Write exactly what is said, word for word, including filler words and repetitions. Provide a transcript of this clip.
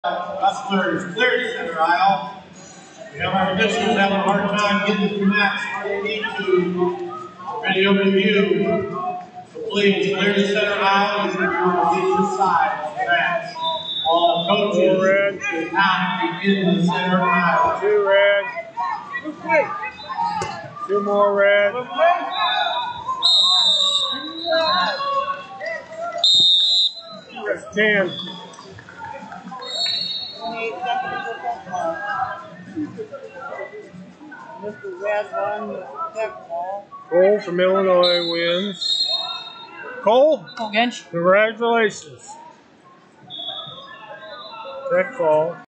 Hustlers clear to center aisle. We have our officials having a hard time getting to match where they need to. Video review. So please clear to center aisle as if you're on the side of the match. All coaches should not be in the center aisle. Two red. Two more red. That's ten. Mister Red won the tech ball. Cole from Illinois wins. Cole? Cole Gentsch. Congratulations. Tech ball.